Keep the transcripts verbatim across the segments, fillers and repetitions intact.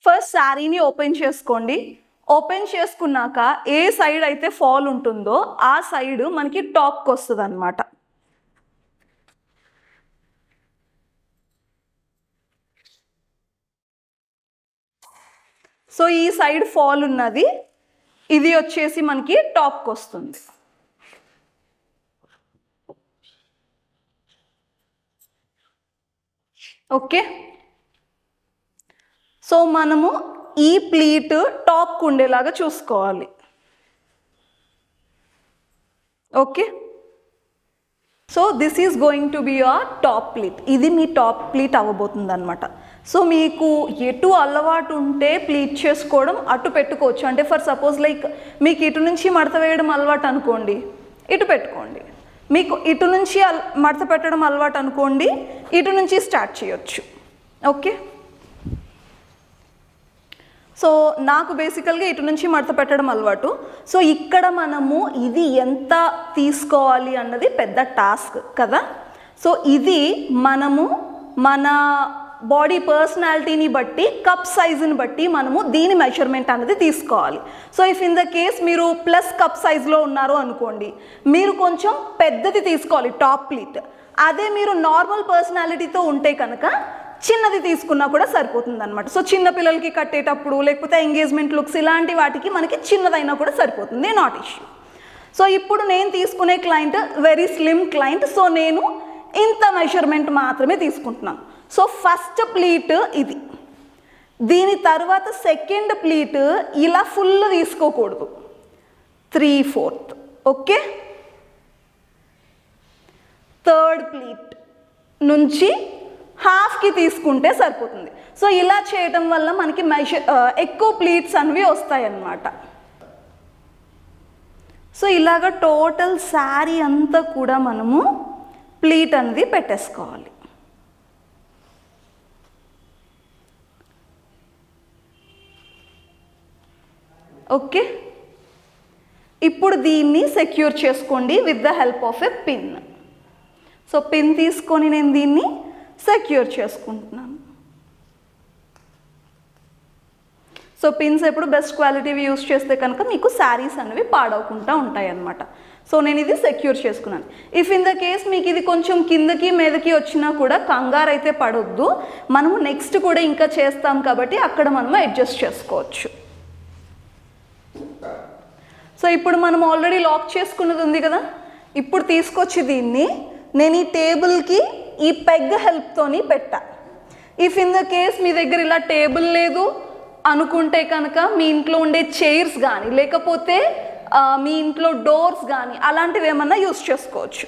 First శారీని open చేసుకోండి. Open చేసుకున్నాక ఏ సైడ్ అయితే ఫాల్ ఉంటుందో ఆ సైడ్ మనకి టాప్కి వస్తుంది అనమాట. సో ఈ సైడ్ ఫాల్ ఉన్నది, ఇది వచ్చేసి మనకి టాప్కి వస్తుంది. ఓకే, సో మనము ఈ ప్లీట్ టాప్కి ఉండేలాగా చూసుకోవాలి. Okay, so this is going to be your top pleat. ఇది మీ టాప్ ప్లీట్ అవ్వబోతుంది అనమాట. సో మీకు ఎటు అలవాటు ఉంటే ప్లీట్ చేసుకోవడం అటు పెట్టుకోవచ్చు. అంటే ఫర్ సపోజ్ లైక్ మీకు ఇటు నుంచి మడత వేయడం అలవాటు అనుకోండి, ఇటు పెట్టుకోండి. మీకు ఇటు నుంచి అల్ మడత పెట్టడం అలవాటు అనుకోండి, ఇటు నుంచి స్టార్ట్ చేయొచ్చు. ఓకే, సో నాకు బేసికల్గా ఇటు నుంచి మడత పెట్టడం అలవాటు. సో ఇక్కడ మనము ఇది ఎంత తీసుకోవాలి అన్నది పెద్ద టాస్క్ కదా. సో ఇది మనము మన బాడీ పర్సనాలిటీని బట్టి, కప్ సైజుని బట్టి మనము దీని మెజర్మెంట్ అనేది తీసుకోవాలి. So if in the case మీరు ప్లస్ కప్ సైజులో ఉన్నారు అనుకోండి, మీరు కొంచెం పెద్దది తీసుకోవాలి టాప్ ప్లీట్. అదే మీరు నార్మల్ పర్సనాలిటీతో ఉంటే కనుక చిన్నది తీసుకున్నా కూడా సరిపోతుంది అనమాట. సో చిన్న పిల్లలకి కట్టేటప్పుడు లేకపోతే ఎంగేజ్మెంట్ లుక్స్ ఇలాంటి వాటికి మనకి చిన్నదైనా కూడా సరిపోతుంది, నాట్ ఇష్యూ. సో ఇప్పుడు నేను తీసుకునే client very slim client. So నేను ఇంత మెజర్మెంట్ మాత్రమే తీసుకుంటున్నాను. సో ఫస్ట్ ప్లీట్ ఇది, దీని తర్వాత సెకండ్ ప్లీట్ ఇలా ఫుల్ తీసుకోకూడదు, three fourth. Okay, third pleat నుంచి హాఫ్కి తీసుకుంటే సరిపోతుంది. సో ఇలా చేయటం వల్ల మనకి మెజర్ ఎక్కువ ప్లీట్స్ అనేవి వస్తాయి అన్నమాట. సో ఇలాగ టోటల్ శారీ అంతా కూడా మనము ప్లీట్ అనేది పెట్టేసుకోవాలి. ఓకే, ఇప్పుడు దీన్ని సెక్యూర్ చేసుకోండి with the help of a pin. So pin తీసుకొని నేను దీన్ని సెక్యూర్ చేసుకుంటున్నాను. సో పిన్స్ ఎప్పుడు బెస్ట్ క్వాలిటీవి యూస్ చేస్తే కనుక మీకు శారీస్ అనేవి పాడవకుండా ఉంటాయి అన్నమాట. సో నేను ఇది సెక్యూర్ చేసుకున్నాను. ఇఫ్ ఇన్ ద కేస్ మీకు ఇది కొంచెం కిందకి మీదకి వచ్చినా కూడా కంగారు అయితే పడొద్దు, మనము నెక్స్ట్ కూడా ఇంకా చేస్తాం కాబట్టి అక్కడ మనము అడ్జస్ట్ చేసుకోవచ్చు. సో ఇప్పుడు మనం ఆల్రెడీ లాక్ చేసుకున్నది ఉంది కదా, ఇప్పుడు తీసుకొచ్చి దీన్ని నేను ఈ టేబుల్కి ఈ పెగ్ హెల్ప్తోని పెట్టా. ఇఫ్ ఇన్ ద కేస్ మీ దగ్గర ఇలా టేబుల్ లేదు అనుకుంటే కనుక మీ ఇంట్లో ఉండే చైర్స్ కానీ లేకపోతే మీ ఇంట్లో డోర్స్ కానీ అలాంటివి ఏమన్నా యూస్ చేసుకోవచ్చు.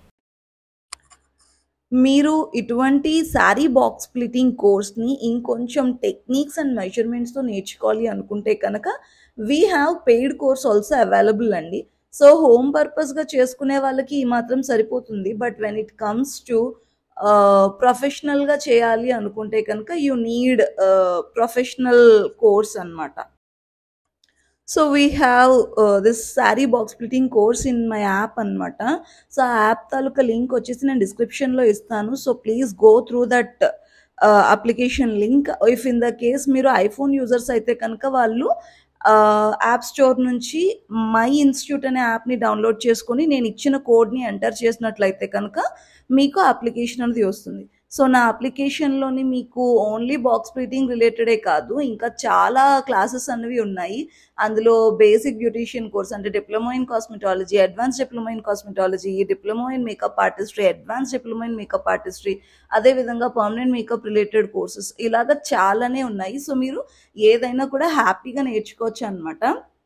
మీరు ఇటువంటి శారీ బాక్స్ స్ప్లిటింగ్ కోర్స్ని ఇంకొంచెం టెక్నిక్స్ అండ్ మెజర్మెంట్స్తో నేర్చుకోవాలి అనుకుంటే కనుక we have paid course also available అండి. సో హోమ్ పర్పస్గా చేసుకునే వాళ్ళకి ఈ మాత్రం సరిపోతుంది. But when it comes to ప్రొఫెషనల్గా చేయాలి అనుకుంటే కనుక యూ నీడ్ ప్రొఫెషనల్ కోర్స్ అనమాట. So we have this sari box splitting course in my app అనమాట. సో ఆ యాప్ తాలూకా లింక్ వచ్చేసి నేను డిస్క్రిప్షన్లో ఇస్తాను. So please go through that application link. If in the case మీరు ఐఫోన్ యూజర్స్ అయితే కనుక వాళ్ళు యాప్ స్టోర్ నుంచి మై ఇన్స్టిట్యూట్ అనే యాప్ని డౌన్లోడ్ చేసుకొని నేను ఇచ్చిన కోడ్ని ఎంటర్ చేసినట్లయితే కనుక మీకు అప్లికేషన్ అనేది వస్తుంది. సో నా అప్లికేషన్లోని మీకు ఓన్లీ బాక్స్ స్ప్లిటింగ్ రిలేటెడే కాదు, ఇంకా చాలా క్లాసెస్ అనేవి ఉన్నాయి. అందులో బేసిక్ బ్యూటీషియన్ కోర్స్ అంటే diploma in cosmetology, advance diploma in cosmetology, diploma in makeup artistry, advance diploma in makeup artistry, అదేవిధంగా పర్మనెంట్ మేకప్ రిలేటెడ్ కోర్సెస్ ఇలాగ చాలానే ఉన్నాయి. సో మీరు ఏదైనా కూడా హ్యాపీగా నేర్చుకోవచ్చు అనమాట.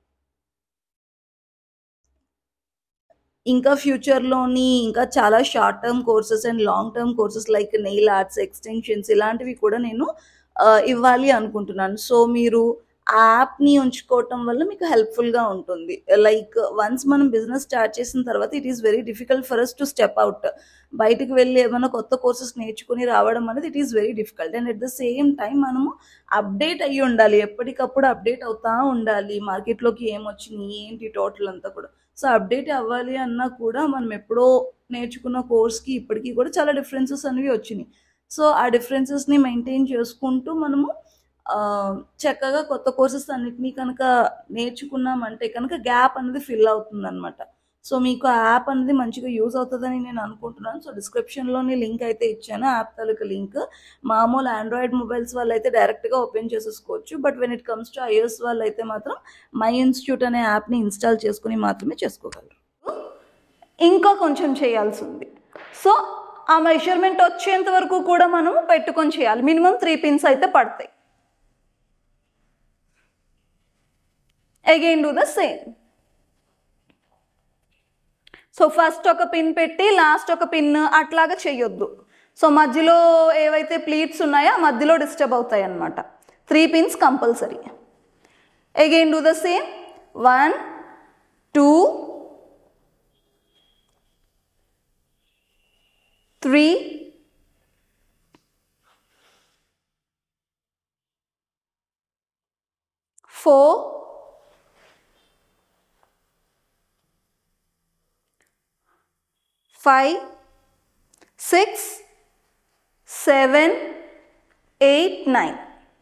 ఇంకా ఫ్యూచర్లోని ఇంకా చాలా short term courses and long term courses like nail arts, extensions ఇలాంటివి కూడా నేను ఇవ్వాలి అనుకుంటున్నాను. సో మీరు ఆ యాప్ని ఉంచుకోవటం వల్ల మీకు హెల్ప్ఫుల్గా ఉంటుంది. లైక్ వన్స్ మనం బిజినెస్ స్టార్ట్ చేసిన తర్వాత it is very difficult for us to step out. బయటకు వెళ్ళి ఏమైనా కొత్త కోర్సెస్ నేర్చుకుని రావడం అనేది it is very difficult. And at the same time మనము అప్డేట్ అయ్యి ఉండాలి, ఎప్పటికప్పుడు అప్డేట్ అవుతూ ఉండాలి. మార్కెట్లోకి ఏమొచ్చినాయి ఏంటి టోటల్ అంతా కూడా. సో అప్డేట్ అవ్వాలి అన్నా కూడా మనం ఎప్పుడో నేర్చుకున్న కోర్స్కి ఇప్పటికీ కూడా చాలా డిఫరెన్సెస్ అనేవి వచ్చినాయి. సో ఆ డిఫరెన్సెస్ని మెయింటైన్ చేసుకుంటూ మనము చక్కగా కొత్త కోర్సెస్ అన్నిటినీ కనుక నేర్చుకున్నామంటే కనుక గ్యాప్ అనేది ఫిల్ అవుతుంది అనమాట. సో మీకు ఆ యాప్ అనేది మంచిగా యూజ్ అవుతుందని నేను అనుకుంటున్నాను. సో డిస్క్రిప్షన్లోని లింక్ అయితే ఇచ్చాను, యాప్ తాలూకా లింక్. మామూలు ఆండ్రాయిడ్ మొబైల్స్ వాళ్ళు అయితే డైరెక్ట్గా ఓపెన్ చేసేసుకోవచ్చు. But when it comes to iOS వాళ్ళు అయితే మాత్రం మై ఇన్స్టిట్యూట్ అనే యాప్ని ఇన్స్టాల్ చేసుకుని మాత్రమే చేసుకోగలరు. ఇంకా కొంచెం చేయాల్సి ఉంది. సో ఆ మెజర్మెంట్ వచ్చేంత వరకు కూడా మనం పెట్టుకొని చేయాలి. మినిమం త్రీ పిన్స్ అయితే పడతాయి. Again do the same. So first ఒక పిన్ పెట్టి లాస్ట్ ఒక పిన్ అట్లాగా చేయొద్దు. సో మధ్యలో ఏవైతే ప్లీట్స్ ఉన్నాయో మధ్యలో డిస్టర్బ్ అవుతాయి అన్నమాట. Three pins compulsory. Again do the same. One, two, three, four, five, six, seven, eight, nine.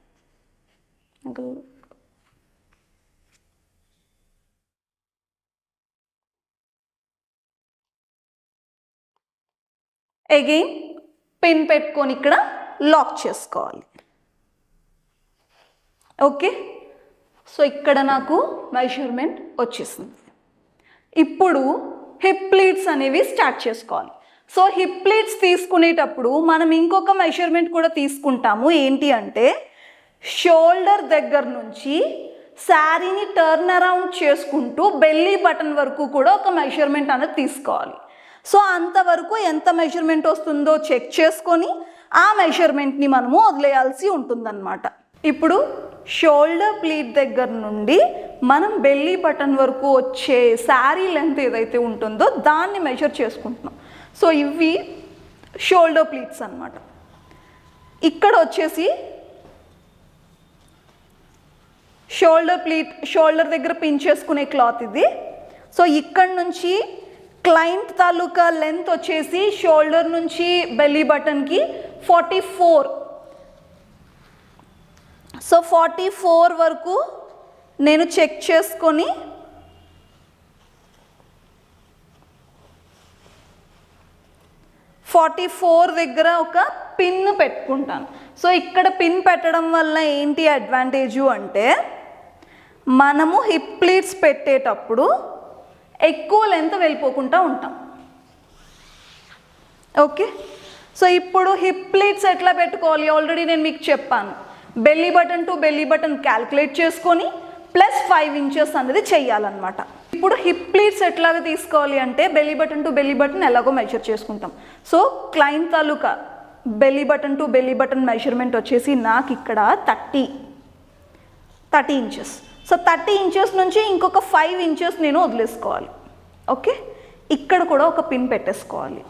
Again pin పెట్టుకొని ఇక్కడ లాక్ చేసుకోవాలి. ఓకే, సో ఇక్కడ నాకు మెజర్మెంట్ వచ్చేసింది. ఇప్పుడు హిప్ ప్లీట్స్ అనేవి స్టార్ట్ చేసుకోవాలి. సో హిప్ ప్లీట్స్ తీసుకునేటప్పుడు మనం ఇంకొక మెజర్మెంట్ కూడా తీసుకుంటాము. ఏంటి అంటే షోల్డర్ దగ్గర నుంచి శారీని టర్న్ అరౌండ్ చేసుకుంటూ బెల్లీ బటన్ వరకు కూడా ఒక మెజర్మెంట్ అనేది తీసుకోవాలి. సో అంతవరకు ఎంత మెజర్మెంట్ వస్తుందో చెక్ చేసుకొని ఆ మెజర్మెంట్ని మనము వదిలేయాల్సి ఉంటుందన్నమాట. ఇప్పుడు షోల్డర్ ప్లీట్ దగ్గర నుండి మనం బెల్లీ బటన్ వరకు వచ్చే శారీ లెంత్ ఏదైతే ఉంటుందో దాన్ని మెజర్ చేసుకుంటున్నాం. సో ఇవి షోల్డర్ ప్లీట్స్ అన్నమాట. ఇక్కడ వచ్చేసి షోల్డర్ ప్లీట్, షోల్డర్ దగ్గర పిన్ చేసుకునే క్లాత్ ఇది. సో ఇక్కడ నుంచి క్లయింట్ తాలూకా లెంత్ వచ్చేసి షోల్డర్ నుంచి బెల్లీ బటన్కి forty four. So forty four వరకు నేను చెక్ చేసుకొని ఫార్టీ ఫోర్ దగ్గర ఒక పిన్ పెట్టుకుంటాను. సో ఇక్కడ పిన్ పెట్టడం వల్ల ఏంటి అడ్వాంటేజు అంటే మనము హిప్ ప్లీట్స్ పెట్టేటప్పుడు ఎక్కువ లెంత్ వెళ్ళిపోకుండా ఉంటాం. ఓకే, సో ఇప్పుడు హిప్ ప్లీట్స్ ఎట్లా పెట్టుకోవాలి ఆల్రెడీ నేను మీకు చెప్పాను. Belly button to belly button calculate చేసుకొని ప్లస్ ఫైవ్ ఇంచెస్ అనేది చెయ్యాలన్నమాట. ఇప్పుడు హిప్ ప్లీట్స్ ఎట్లాగా తీసుకోవాలి అంటే belly button to belly button ఎలాగో మెజర్ చేసుకుంటాం. సో క్లయింట్ తాలూకా belly button to belly button measurement వచ్చేసి నాకు ఇక్కడ thirty thirty inches. So thirty inches నుంచి ఇంకొక ఫైవ్ ఇంచెస్ నేను వదిలేసుకోవాలి. ఓకే, ఇక్కడ కూడా ఒక పిన్ పెట్టేసుకోవాలి.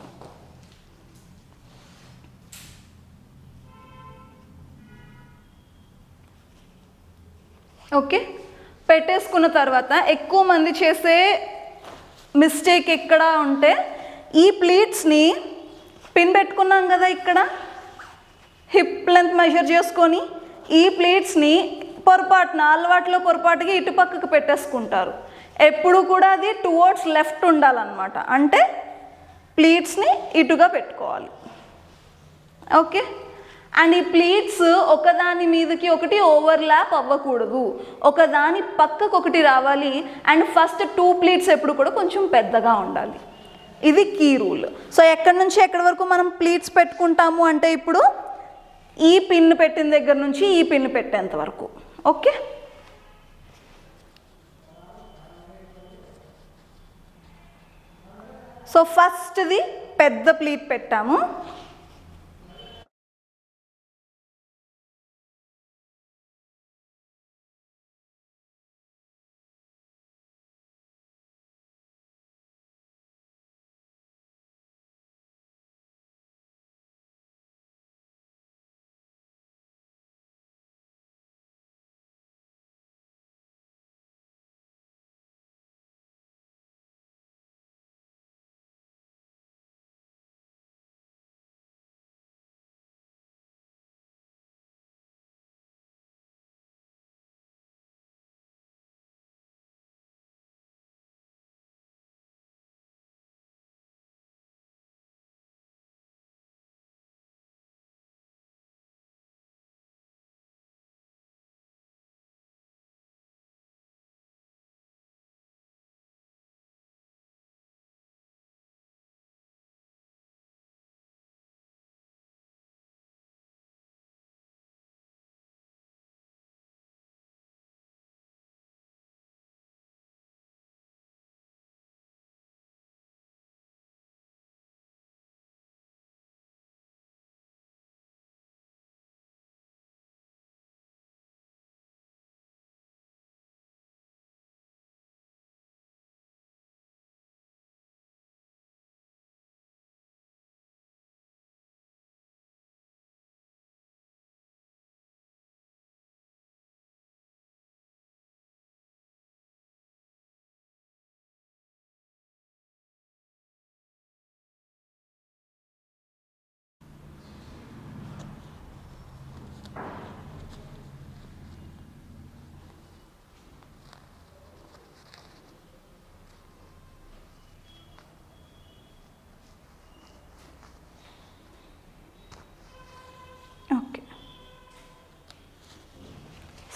ఓకే, పెట్టేసుకున్న తర్వాత ఎక్కువ మంది చేసే మిస్టేక్ ఎక్కడ ఉంటే ఈ ప్లీట్స్ని పిన్ పెట్టుకున్నాం కదా ఇక్కడ హిప్ లెంత్ మెజర్ చేసుకొని ఈ ప్లీట్స్ని పొరపాటున అలవాట్లో పొరపాటుగా ఇటు పక్కకు పెట్టేసుకుంటారు. ఎప్పుడు కూడా అది టువర్డ్స్ లెఫ్ట్ ఉండాలన్నమాట. అంటే ప్లీట్స్ని ఇటుగా పెట్టుకోవాలి. ఓకే, అండ్ ఈ ప్లీట్స్ ఒకదాని మీదకి ఒకటి ఓవర్లాప్ అవ్వకూడదు, ఒకదాని పక్కకు ఒకటి రావాలి. అండ్ ఫస్ట్ టూ ప్లీట్స్ ఎప్పుడు కూడా కొంచెం పెద్దగా ఉండాలి. ఇది కీ రూల్. సో ఎక్కడి నుంచి ఎక్కడి వరకు మనం ప్లీట్స్ పెట్టుకుంటాము అంటే ఇప్పుడు ఈ పిన్ పెట్టిన దగ్గర నుంచి ఈ పిన్ పెట్టేంత వరకు. ఓకే, సో ఫస్ట్ది పెద్ద ప్లీట్ పెట్టాము.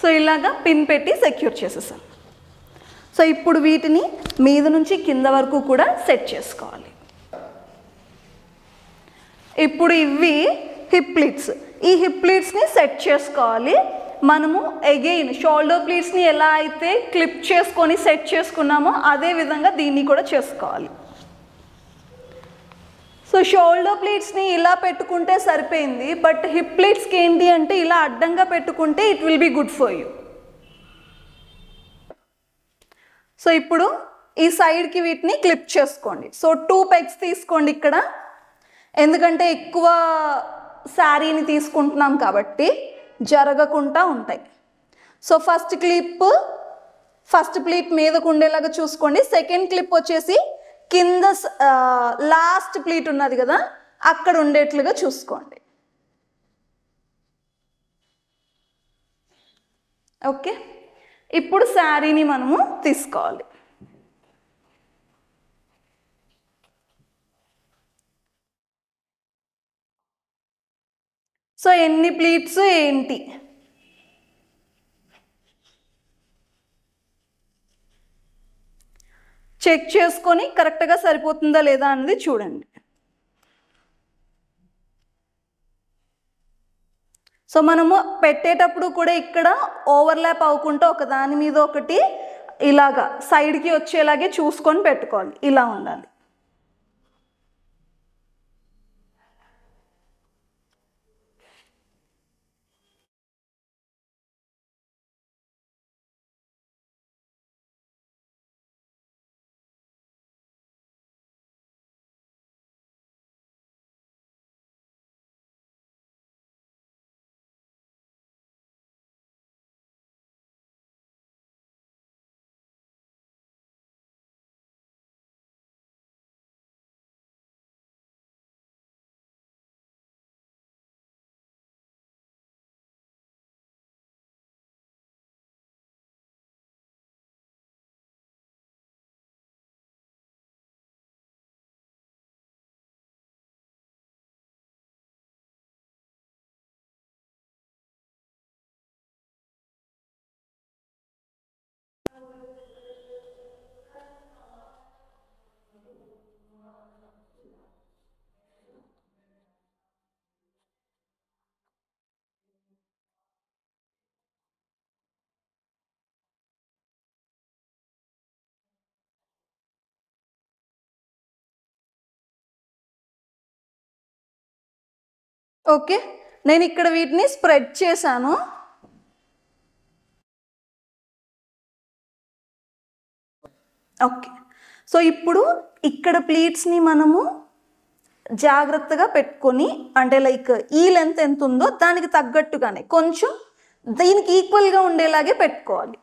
సో ఇలాగా పిన్ పెట్టి సెక్యూర్ చేసేసాను. సో ఇప్పుడు వీటిని మీద నుంచి కింద వరకు కూడా సెట్ చేసుకోవాలి. ఇప్పుడు ఇవి హిప్ ప్లీట్స్. ఈ హిప్ ప్లీట్స్ని సెట్ చేసుకోవాలి. మనము అగైన్ షోల్డర్ ప్లీట్స్ని ఎలా అయితే క్లిప్ చేసుకొని సెట్ చేసుకున్నామో అదే విధంగా దీన్ని కూడా చేసుకోవాలి. సో షోల్డర్ ప్లీట్స్ని ఇలా పెట్టుకుంటే సరిపోయింది, బట్ హిప్ ప్లీట్స్కి ఏంటి అంటే ఇలా అడ్డంగా పెట్టుకుంటే it will be good for you. So ఇప్పుడు ఈ సైడ్కి వీటిని క్లిప్ చేసుకోండి. సో టూ పెగ్స్ తీసుకోండి ఇక్కడ, ఎందుకంటే ఎక్కువ శారీని తీసుకుంటున్నాం కాబట్టి జరగకుండా ఉంటాయి. So first clip first pleat మీదకు ఉండేలాగా చూసుకోండి. సెకండ్ క్లిప్ వచ్చేసి కింద లాస్ట్ ప్లీట్ ఉన్నది కదా అక్కడ ఉండేట్లుగా చూసుకోండి. ఓకే, ఇప్పుడు శారీని మనము తీసుకోవాలి. సో ఎన్ని ప్లీట్స్ ఏంటి చెక్ చేసుకొని కరెక్ట్గా సరిపోతుందా లేదా అనేది చూడండి. సో మనము పెట్టేటప్పుడు కూడా ఇక్కడ ఓవర్లాప్ అవ్వకుండా ఒక దాని మీద ఒకటి ఇలాగా సైడ్కి వచ్చేలాగే చూసుకొని పెట్టుకోవాలి. ఇలా ఉండాలి. ఓకే, నేను ఇక్కడ వీటిని స్ప్రెడ్ చేశాను. ఓకే, సో ఇప్పుడు ఇక్కడ ప్లీట్స్ని మనము జాగ్రత్తగా పెట్టుకొని, అంటే లైక్ ఈ లెంత్ ఎంత ఉందో దానికి తగ్గట్టుగానే కొంచెం దీనికి ఈక్వల్గా ఉండేలాగే పెట్టుకోవాలి.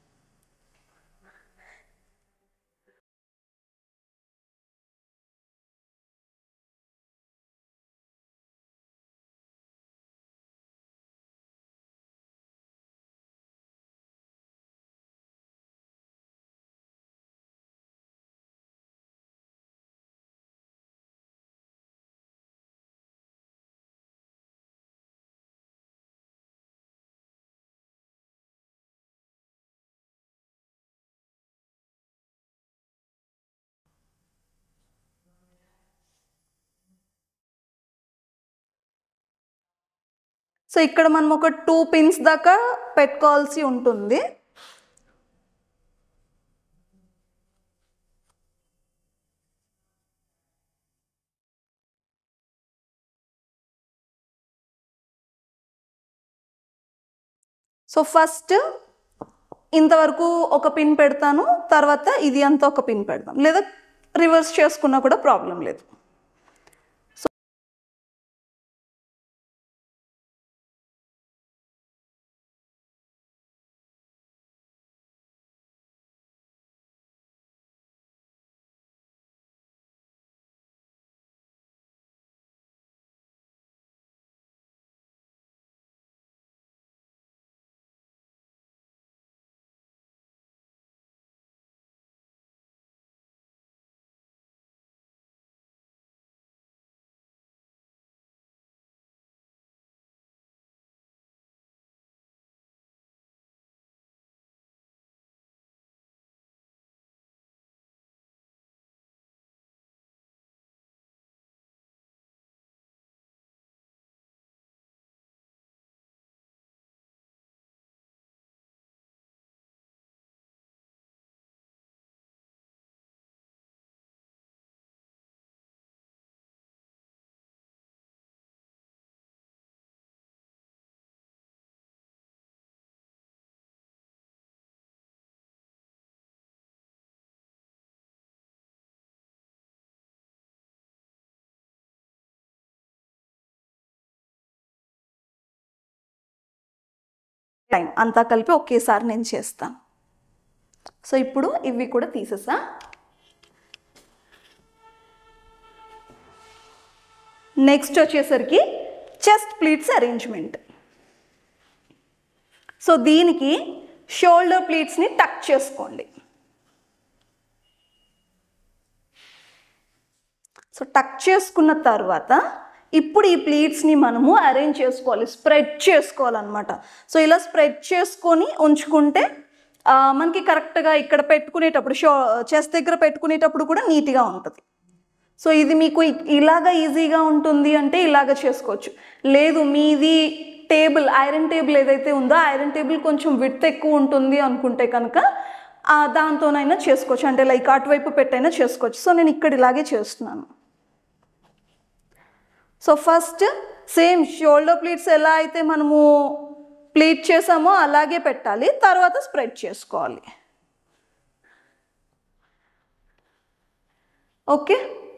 సో ఇక్కడ మనం ఒక టూ పిన్స్ దాకా పెట్టుకోవాల్సి ఉంటుంది. సో ఫస్ట్ ఇంతవరకు ఒక పిన్ పెడతాను, తర్వాత ఇది అంతా ఒక పిన్ పెడతాం, లేదా రివర్స్ చేసుకున్నా కూడా ప్రాబ్లం లేదు. టైం అంతా కలిపి ఒకేసారి నేను చేస్తాను. సో ఇప్పుడు ఇవి కూడా తీసేసా. నెక్స్ట్ వచ్చేసరికి చెస్ట్ ప్లీట్స్ అరేంజ్మెంట్. సో దీనికి షోల్డర్ ప్లీట్స్ని టక్ చేసుకోండి. సో టక్ చేసుకున్న తర్వాత ఇప్పుడు ఈ ప్లీట్స్ని మనము అరేంజ్ చేసుకోవాలి, స్ప్రెడ్ చేసుకోవాలన్నమాట. సో ఇలా స్ప్రెడ్ చేసుకొని ఉంచుకుంటే మనకి కరెక్ట్గా ఇక్కడ పెట్టుకునేటప్పుడు షో చెస్ట్ దగ్గర పెట్టుకునేటప్పుడు కూడా నీట్గా ఉంటుంది. సో ఇది మీకు ఇలాగ ఈజీగా ఉంటుంది అంటే ఇలాగ చేసుకోవచ్చు. లేదు మీది టేబుల్ ఐరన్ టేబుల్ ఏదైతే ఉందో ఐరన్ టేబుల్ కొంచెం విడ్త్ ఎక్కువ ఉంటుంది అనుకుంటే కనుక దాంతోనైనా చేసుకోవచ్చు, అంటే లైక్ అటువైపు పెట్టైనా చేసుకోవచ్చు. సో నేను ఇక్కడ ఇలాగే చేస్తున్నాను. So first same shoulder pleats ఎలా అయితే మనము ప్లీట్ చేసామో అలాగే పెట్టాలి, తర్వాత స్ప్రెడ్ చేసుకోవాలి. ఓకే.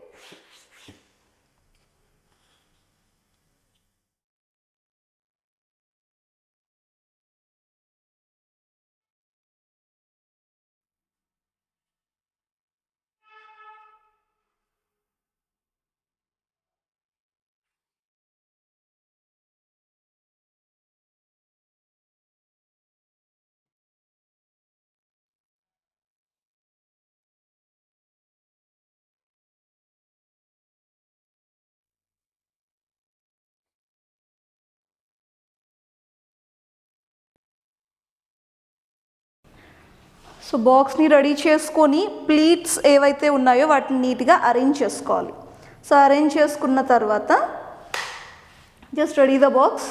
సో బాక్స్ని రెడీ చేసుకొని ప్లీట్స్ ఏవైతే ఉన్నాయో వాటిని నీట్గా అరేంజ్ చేసుకోవాలి. సో అరేంజ్ చేసుకున్న తర్వాత just ready the box.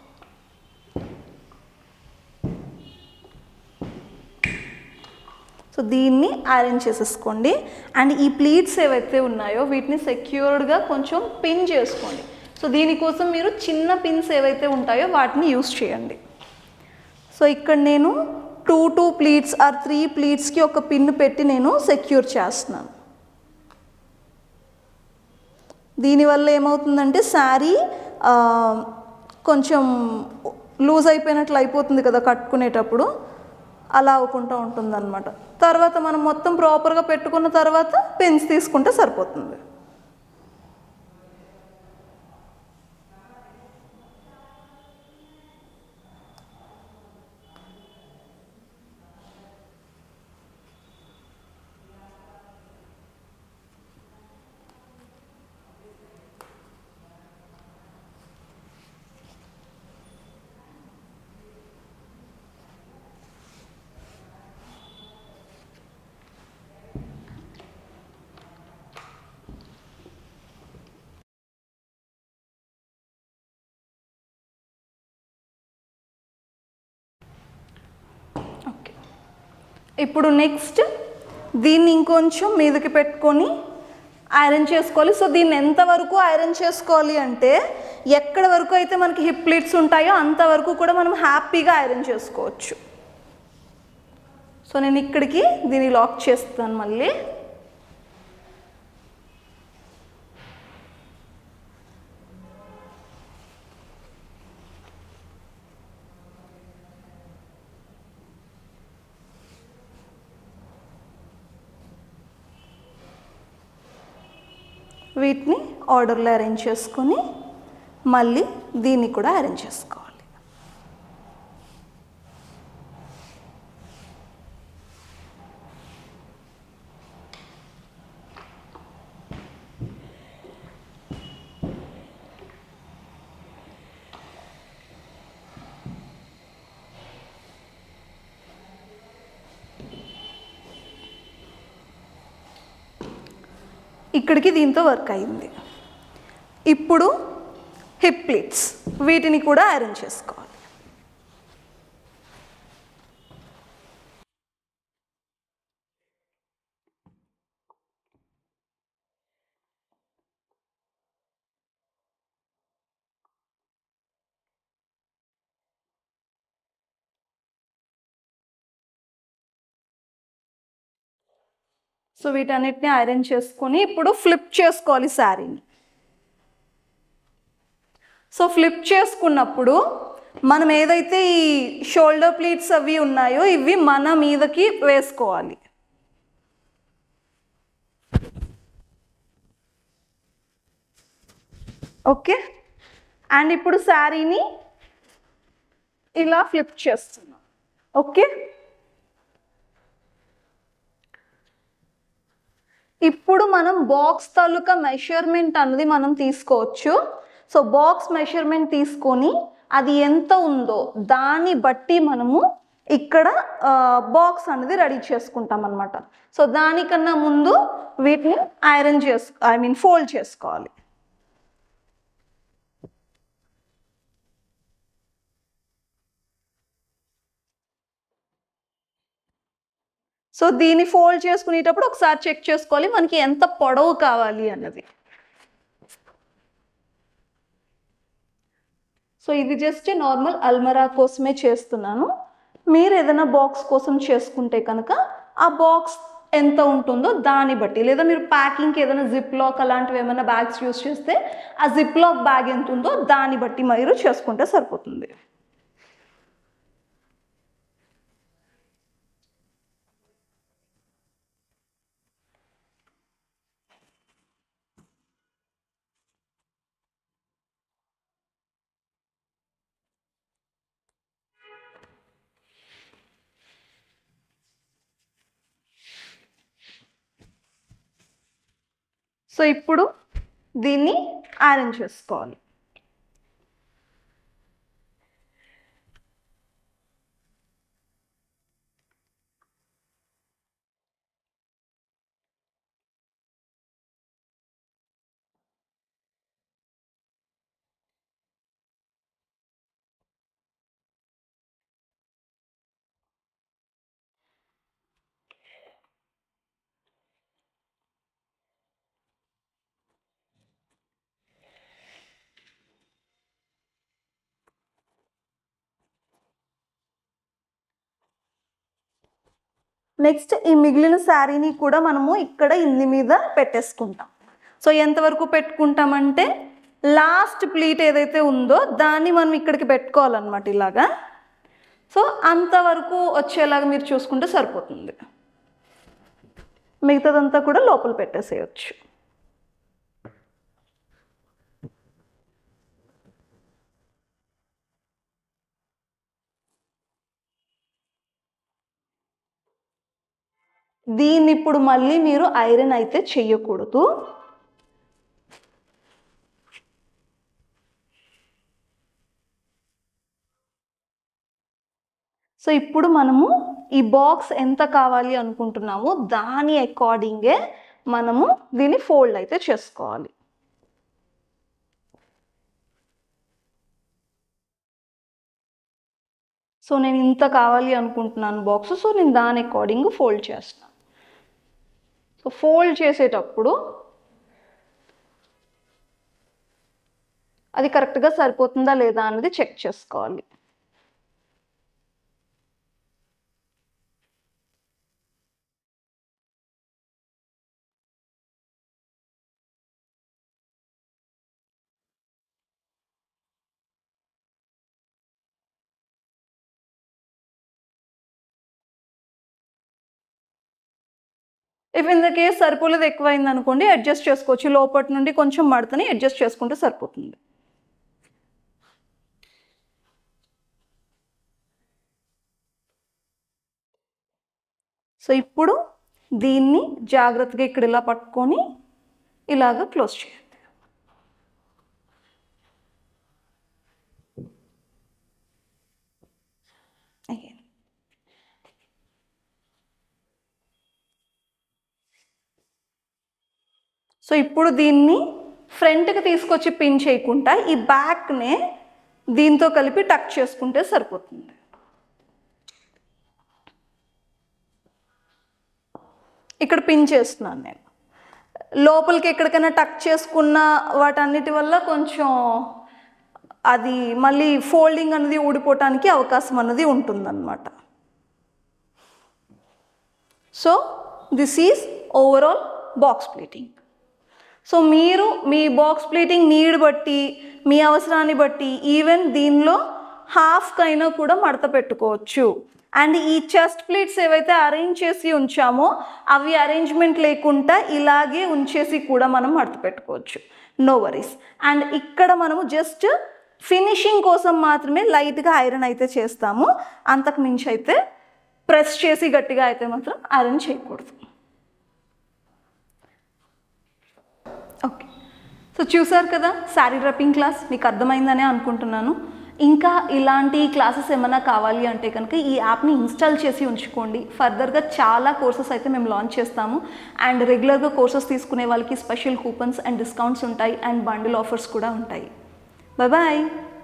So దీన్ని అరేంజ్ చేసేసుకోండి. అండ్ ఈ ప్లీట్స్ ఏవైతే ఉన్నాయో వీటిని సెక్యూర్డ్గా కొంచెం పిన్ చేసుకోండి. సో దీనికోసం మీరు చిన్న పిన్స్ ఏవైతే ఉంటాయో వాటిని యూస్ చేయండి. సో ఇక్కడ నేను two two pleats or three ప్లీట్స్కి ఒక పిన్ పెట్టి నేను సెక్యూర్ చేస్తున్నాను. దీనివల్ల ఏమవుతుందంటే శారీ కొంచెం లూజ్ అయిపోయినట్లు అయిపోతుంది కదా కట్టుకునేటప్పుడు, అలా అవ్వకుండా ఉంటుందన్నమాట. తర్వాత మనం మొత్తం ప్రాపర్గా పెట్టుకున్న తర్వాత పిన్స్ తీసుకుంటే సరిపోతుంది. ఓకే, ఇప్పుడు నెక్స్ట్ దీన్ని ఇంకొంచెం మీదకి పెట్టుకొని ఐరన్ చేసుకోవాలి. సో దీన్ని ఎంతవరకు ఐరన్ చేసుకోవాలి అంటే ఎక్కడ వరకు అయితే మనకి హిప్ ప్లీట్స్ ఉంటాయో అంతవరకు కూడా మనం హ్యాపీగా ఐరన్ చేసుకోవచ్చు. సో నేను ఇక్కడికి దీన్ని లాక్ చేస్తాను మళ్ళీ. వీటిని ఆర్డర్లో అరేంజ్ చేసుకొని మళ్ళీ దీన్ని కూడా అరేంజ్ చేసుకోవాలి. ఇక్కడికి దీంతో వర్క్ అయింది. ఇప్పుడు హిప్ ప్లీట్స్ వీటిని కూడా అరేంజ్ చేసుకోవాలి. సో వీటన్నిటిని ఐరన్ చేసుకొని ఇప్పుడు ఫ్లిప్ చేసుకోవాలి శారీని. సో ఫ్లిప్ చేసుకున్నప్పుడు మనం ఏదైతే ఈ షోల్డర్ ప్లీట్స్ అవి ఉన్నాయో ఇవి మన మీదకి వేసుకోవాలి. ఓకే, అండ్ ఇప్పుడు శారీని ఇలా ఫ్లిప్ చేస్తున్నాం. ఓకే, ఇప్పుడు మనం బాక్స్ తాలూకా మెషర్మెంట్ అన్నది మనం తీసుకోవచ్చు. సో బాక్స్ మెషర్మెంట్ తీసుకొని అది ఎంత ఉందో దాన్ని బట్టి మనము ఇక్కడ బాక్స్ అనేది రెడీ చేసుకుంటాం అన్నమాట. సో దానికన్నా ముందు వీటిని ఐరన్ చేసు ఐ మీన్ ఫోల్డ్ చేసుకోవాలి. సో దీన్ని ఫోల్డ్ చేసుకునేటప్పుడు ఒకసారి చెక్ చేసుకోవాలి మనకి ఎంత పొడవు కావాలి అన్నది. సో ఇది జస్ట్ నార్మల్ అల్మరా కోసమే చేస్తున్నాను. మీరు ఏదైనా బాక్స్ కోసం చేసుకుంటే కనుక ఆ బాక్స్ ఎంత ఉంటుందో దాన్ని బట్టి, లేదా మీరు ప్యాకింగ్కి ఏదైనా జిప్ లాక్ అలాంటివి ఏమైనా బ్యాగ్స్ యూస్ చేస్తే ఆ జిప్ లాక్ బ్యాగ్ ఎంత ఉందో దాన్ని బట్టి మీరు చేసుకుంటే సరిపోతుంది. సో ఇప్పుడు దీన్ని ఐరన్ చేసుకోవాలి. నెక్స్ట్ ఈ మిగిలిన శారీని కూడా మనము ఇక్కడ ఇంది మీద పెట్టేసుకుంటాం. సో ఎంతవరకు పెట్టుకుంటామంటే లాస్ట్ ప్లీట్ ఏదైతే ఉందో దాన్ని మనం ఇక్కడికి పెట్టుకోవాలన్నమాట ఇలాగా. సో అంతవరకు వచ్చేలాగా మీరు చూసుకుంటే సరిపోతుంది. మిగతాదంతా కూడా లోపల పెట్టేసేయచ్చు. దీన్ని ఇప్పుడు మళ్ళీ మీరు ఐరన్ అయితే చెయ్యకూడదు. సో ఇప్పుడు మనము ఈ బాక్స్ ఎంత కావాలి అనుకుంటున్నామో దాని అకార్డింగే మనము దీన్ని ఫోల్డ్ అయితే చేసుకోవాలి. సో నేను ఇంత కావాలి అనుకుంటున్నాను బాక్స్, సో నేను దాని అకార్డింగ్ ఫోల్డ్ చేస్తాను. సో ఫోల్డ్ చేసేటప్పుడు అది కరెక్ట్గా సరిపోతుందా లేదా అనేది చెక్ చేసుకోవాలి. ఇఫ్ ఇన్ ద కేస్ సరిపోలేదు ఎక్కువైంది అనుకోండి అడ్జస్ట్ చేసుకోవచ్చు. లోపటి నుండి కొంచెం మడతని అడ్జస్ట్ చేసుకుంటే సరిపోతుంది. సో ఇప్పుడు దీన్ని జాగ్రత్తగా ఇక్కడ ఇలా పట్టుకొని ఇలాగ క్లోజ్ చేయండి. అగైన్ సో ఇప్పుడు దీన్ని ఫ్రంట్కి తీసుకొచ్చి పిన్ చేయకుండా ఈ బ్యాక్నే దీంతో కలిపి టక్ చేసుకుంటే సరిపోతుంది. ఇక్కడ పిన్ చేస్తున్నాను నేను. లోపలికి ఎక్కడికైనా టక్ చేసుకున్న వాటన్నిటి వల్ల కొంచెం అది మళ్ళీ ఫోల్డింగ్ అనేది ఊడిపోవటానికి అవకాశం అన్నది ఉంటుందన్నమాట. So this is overall box pleating. So మీరు మీ బాక్స్ ప్లీటింగ్ నీడ్ బట్టి, మీ అవసరాన్ని బట్టి, ఈవెన్ దీనిలో హాఫ్కైనా కూడా మడత పెట్టుకోవచ్చు. అండ్ ఈ చెస్ట్ ప్లీట్స్ ఏవైతే అరేంజ్ చేసి ఉంచామో అవి అరేంజ్మెంట్ లేకుండా ఇలాగే ఉంచేసి కూడా మనం మడత పెట్టుకోవచ్చు, నో వరీస్. అండ్ ఇక్కడ మనము జస్ట్ ఫినిషింగ్ కోసం మాత్రమే లైట్గా ఐరన్ అయితే చేస్తాము, అంతకు మించి అయితే ప్రెస్ చేసి గట్టిగా అయితే మాత్రం ఐరన్ చేయకూడదు. ఓకే, సో చూసారు కదా శారీ డ్రెప్పింగ్ క్లాస్, మీకు అర్థమైందనే అనుకుంటున్నాను. ఇంకా ఇలాంటి క్లాసెస్ ఏమైనా కావాలి అంటే కనుక ఈ యాప్ని ఇన్స్టాల్ చేసి ఉంచుకోండి. ఫర్దర్గా చాలా కోర్సెస్ అయితే మేము లాంచ్ చేస్తాము. అండ్ రెగ్యులర్గా కోర్సెస్ తీసుకునే వాళ్ళకి స్పెషల్ కూపన్స్ అండ్ డిస్కౌంట్స్ ఉంటాయి, అండ్ బండిల్ ఆఫర్స్ కూడా ఉంటాయి. Bye bye.